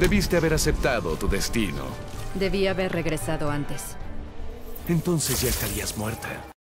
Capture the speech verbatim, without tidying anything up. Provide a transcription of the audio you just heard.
Debiste haber aceptado tu destino. Debí haber regresado antes. Entonces ya estarías muerta.